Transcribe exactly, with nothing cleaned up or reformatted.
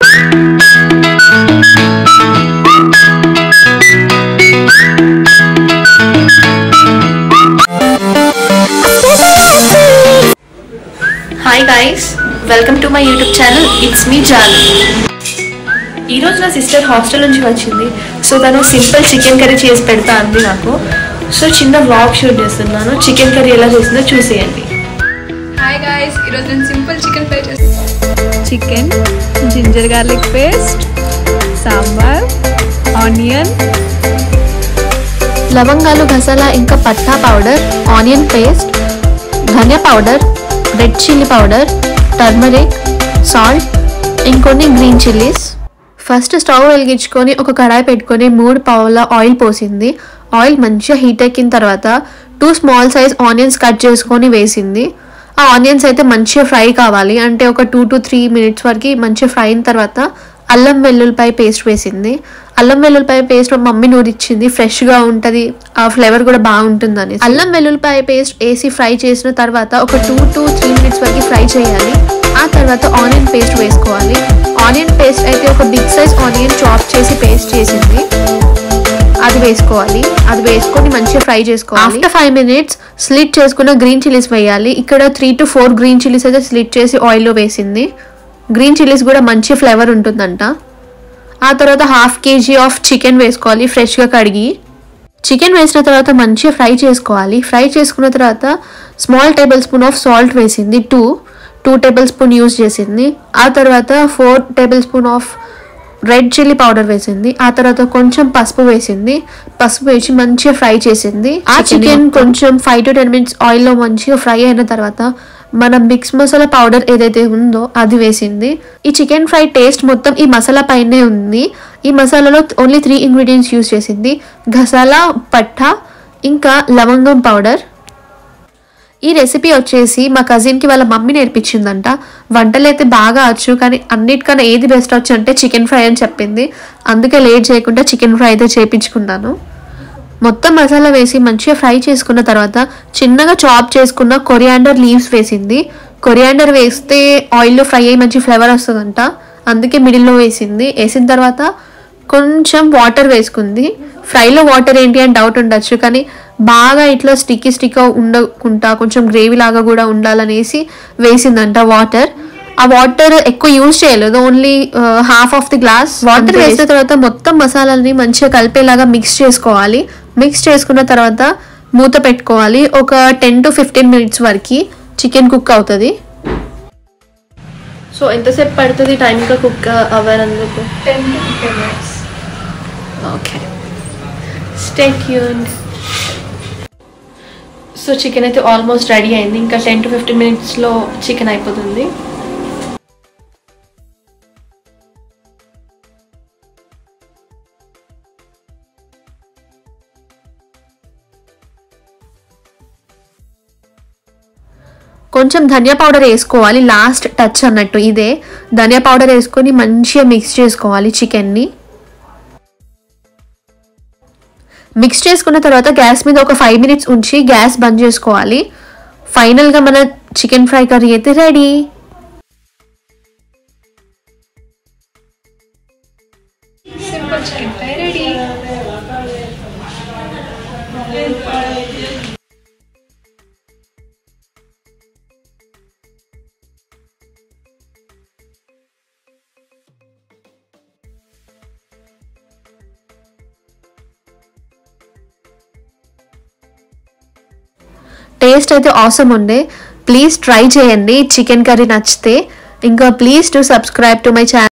Hi guys, welcome to my YouTube channel. It's me Janu. ఈ రోజు నా sister hostel నుంచి వచ్చింది. సో తను సింపుల్ చికెన్ కర్రీ చేసి పెడతా అంది నాకు. సో చిన్న వ్లాగ్ షూట్ చేస్తున్నాను. చికెన్ కర్రీ ఎలా చేసిందో చూసేయండి. హాయ్ గైస్, ఈ రోజు నేను సింపుల్ చికెన్ ఫ్రై చేస్తాను. Chicken, ginger garlic paste, sambar, onion, లవంగాలు, గసాలా, ఇంకా పట్టా పౌడర్, ఆనియన్ పేస్ట్, ధనియా powder, red chilli powder, turmeric, salt, ఇంకొన్ని గ్రీన్ చిల్లీస్. ఫస్ట్ స్టవ్ వెలిగించుకొని ఒక కడాయి పెట్టుకొని మూడు పావుల ఆయిల్ పోసింది. ఆయిల్ మంచిగా హీట్ ఎక్కిన తర్వాత two small size onions cut చేసుకొని వేసింది. ఆ ఆనియన్స్ అయితే మంచిగా ఫ్రై కావాలి, అంటే ఒక టూ టు త్రీ మినిట్స్ వరకు మంచిగా ఫ్రై అయిన తర్వాత అల్లం వెల్లుల్లిపాయ పేస్ట్ వేసింది. అల్లం వెల్లుల్లిపాయ పేస్ట్ మమ్మీ నూరిచ్చింది, ఫ్రెష్గా ఉంటుంది, ఆ ఫ్లేవర్ కూడా బాగుంటుందని. అల్లం వెల్లుల్లిపాయ పేస్ట్ వేసి ఫ్రై చేసిన తర్వాత ఒక టూ టు త్రీ మినిట్స్ వరకు ఫ్రై చేయాలి. ఆ తర్వాత ఆనియన్ పేస్ట్ వేసుకోవాలి. ఆనియన్ పేస్ట్ అయితే ఒక బిగ్ సైజ్ ఆనియన్ చాప్ చేసి పేస్ట్ చేసింది, అది వేసుకోవాలి. అది వేసుకొని మంచిగా ఫ్రై చేసుకోవాలి. ఆఫ్టర్ ఫైవ్ మినిట్స్ స్లిట్ చేసుకున్న గ్రీన్ చిల్లీస్ వేయాలి. ఇక్కడ three to four green chillies అయితే స్లిట్ చేసి ఆయిల్లో వేసింది. గ్రీన్ చిల్లీస్ కూడా మంచి ఫ్లేవర్ ఉంటుందంట. ఆ తర్వాత హాఫ్ కేజీ ఆఫ్ చికెన్ వేసుకోవాలి, ఫ్రెష్గా కడిగి. చికెన్ వేసిన తర్వాత మంచిగా ఫ్రై చేసుకోవాలి. ఫ్రై చేసుకున్న తర్వాత small tablespoon of salt వేసింది, two two tablespoon use చేసింది. ఆ తర్వాత four tablespoon of red chilli powder వేసింది. ఆ తర్వాత కొంచెం పసుపు వేసింది. పసుపు వేసి మంచిగా ఫ్రై చేసింది. ఆ చికెన్ కొంచెం ఫైవ్ టు టెన్ మినిట్స్ ఆయిల్లో మంచిగా ఫ్రై అయిన తర్వాత మన మిక్స్ మసాలా పౌడర్ ఏదైతే ఉందో అది వేసింది. ఈ చికెన్ ఫ్రై టేస్ట్ మొత్తం ఈ మసాలా పైనే ఉంది. ఈ మసాలాలో ఓన్లీ త్రీ ఇంగ్రీడియంట్స్ యూజ్ చేసింది, గసాలా, పట్టా, ఇంకా లవంగం పౌడర్. ఈ రెసిపీ వచ్చేసి మా కజిన్కి వాళ్ళ మమ్మీ నేర్పించిందంట. వంటలు అయితే బాగా వచ్చు, కానీ అన్నిటికన్నా ఏది బెస్ట్ వచ్చు అంటే చికెన్ ఫ్రై అని చెప్పింది. అందుకే లేట్ చేయకుండా చికెన్ ఫ్రై అయితే చేయించుకున్నాను. మొత్తం మసాలా వేసి మంచిగా ఫ్రై చేసుకున్న తర్వాత చిన్నగా చాప్ చేసుకున్న కొరియాండర్ లీవ్స్ వేసింది. కొరియాండర్ వేస్తే ఆయిల్లో ఫ్రై అయ్యి మంచి ఫ్లేవర్ వస్తుందంట, అందుకే మిడిల్లో వేసింది. వేసిన తర్వాత కొంచెం వాటర్ వేసుకుంది. ఫ్రైలో వాటర్ ఏంటి అని డౌట్ ఉండొచ్చు, కానీ బాగా ఇట్లా స్టిక్కీ స్టిక్ ఉండకుండా కొంచెం గ్రేవీ లాగా కూడా ఉండాలనేసి వేసిందంట వాటర్. ఆ వాటర్ ఎక్కువ యూజ్ చేయలేదు, only half of the glass water వేసిన తర్వాత మొత్తం మసాలాని మంచిగా కలిపేలాగా మిక్స్ చేసుకోవాలి. మిక్స్ చేసుకున్న తర్వాత మూత పెట్టుకోవాలి. ఒక టెన్ టు ఫిఫ్టీన్ మినిట్స్ వరకు చికెన్ కుక్ అవుతుంది. సో ఎంతసేపు పడుతుంది టైం ఇంకా కుక్ అవ్వనందుకు? Ten to fifteen minutes. Okay, stay tuned. So chicken అయితే ఆల్మోస్ట్ రెడీ అయింది. ఇంకా టెన్ టు ఫిఫ్టీన్ మినిట్స్లో చికెన్ అయిపోతుంది. కొంచెం ధనియా పౌడర్ వేసుకోవాలి, లాస్ట్ టచ్ అన్నట్టు ఇదే. ధనియా పౌడర్ వేసుకొని మంచిగా మిక్స్ చేసుకోవాలి చికెన్ని. మిక్స్ చేసుకున్న తర్వాత గ్యాస్ మీద ఒక ఫైవ్ మినిట్స్ ఉంచి గ్యాస్ బంద్ చేసుకోవాలి. ఫైనల్గా మన చికెన్ ఫ్రై కర్రీ అయితే రెడీ. Simple chicken fry ready. Taste అయితే ఆసమ్ ఉండే. ప్లీజ్ ట్రై చేయండి చికెన్ కర్రీ నచ్చితే. ఇంకా please to subscribe to my channel.